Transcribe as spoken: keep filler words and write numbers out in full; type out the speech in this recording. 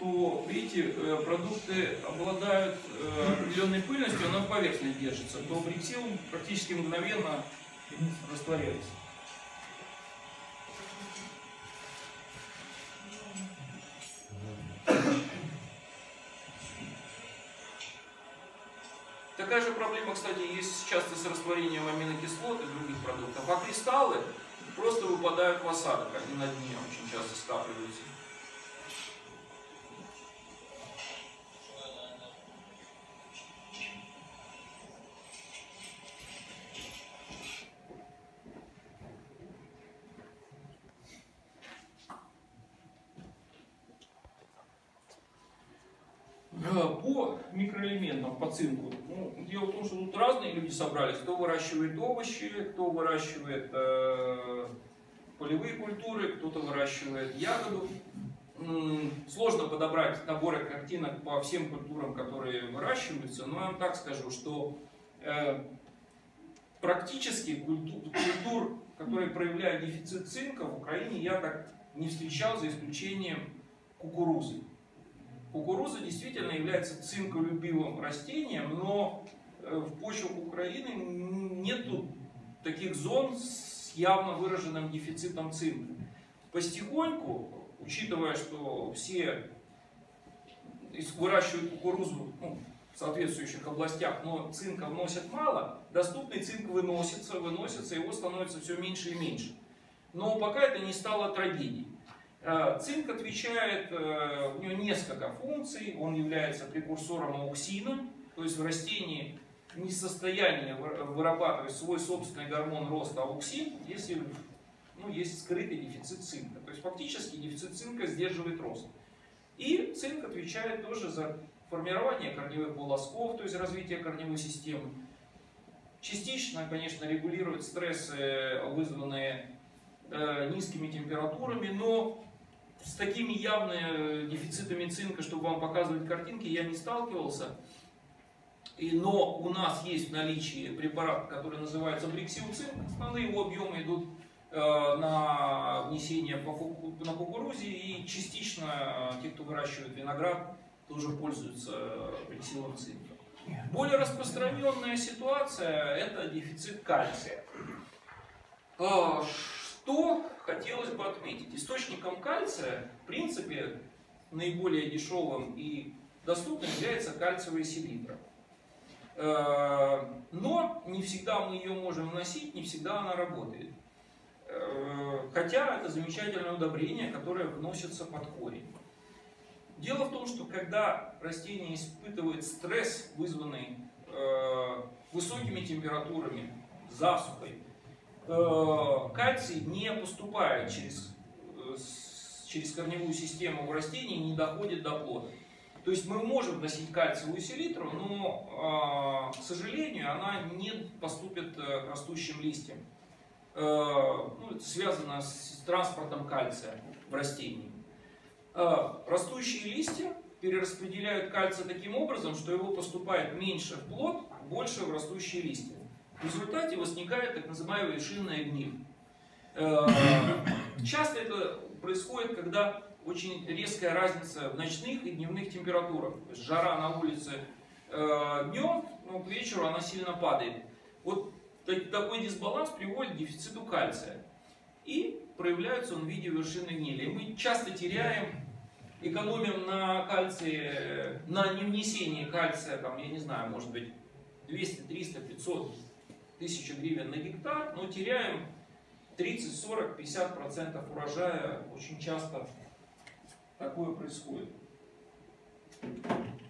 то, видите, продукты обладают определенной пыльностью, она на поверхности держится, то бриксил практически мгновенно растворяется. Такая же проблема, кстати, есть часто с растворением аминокислот и других продуктов. А кристаллы просто выпадают в осадок, они на дне очень часто скапливаются. По микроэлементам, по цинку, ну, дело в том, что тут разные люди собрались. Кто выращивает овощи, кто выращивает э, полевые культуры, кто-то выращивает ягоду. М-м, сложно подобрать наборы картинок по всем культурам, которые выращиваются, но я вам так скажу, что э, практически культур, культур, которые проявляют дефицит цинка, в Украине я так не встречал, за исключением кукурузы. Кукуруза действительно является цинколюбивым растением, но в почвах Украины нет таких зон с явно выраженным дефицитом цинка. Потихоньку, учитывая, что все выращивают кукурузу ну, в соответствующих областях, но цинка вносят мало, доступный цинк выносится, выносится, его становится все меньше и меньше. Но пока это не стало трагедией. Цинк отвечает, у него несколько функций, он является прекурсором ауксина, то есть в растении не в состоянии вырабатывать свой собственный гормон роста ауксин, если ну, есть скрытый дефицит цинка. То есть фактически дефицит цинка сдерживает рост. И цинк отвечает тоже за формирование корневых волосков, то есть развитие корневой системы. Частично, конечно, регулирует стрессы, вызванные э, низкими температурами, но с такими явными дефицитами цинка, чтобы вам показывать картинки, я не сталкивался. И, но у нас есть в наличии препарат, который называется бриксил-цинк. Основные его объемы идут э, на внесение по ку на кукурузе, и частично э, те, кто выращивает виноград, тоже пользуются бриксилом цинка. Более распространенная ситуация – это дефицит кальция. Что хотелось бы отметить? Источником кальция, в принципе, наиболее дешевым и доступным является кальциевая селитра. Но не всегда мы ее можем вносить, не всегда она работает. Хотя это замечательное удобрение, которое вносится под корень. Дело в том, что когда растение испытывает стресс, вызванный высокими температурами, засухой, кальций не поступает через, через корневую систему в растении и не доходит до плода. То есть мы можем вносить кальциевую селитру, но, к сожалению, она не поступит к растущим листьям. Ну, это связано с транспортом кальция в растении. Растущие листья перераспределяют кальций таким образом, что его поступает меньше в плод, больше в растущие листья. В результате возникает так называемая шинная гниль. Часто это происходит, когда очень резкая разница в ночных и дневных температурах. То есть жара на улице днем, но к вечеру она сильно падает. Вот такой дисбаланс приводит к дефициту кальция. И проявляется он в виде вершинной гнили. Мы часто теряем, экономим на кальции, на невнесении кальция, там, я не знаю, может быть, двести, триста, пятьсот тысяч гривен на гектар, но теряем тридцать, сорок, пятьдесят процентов урожая. Очень часто такое происходит.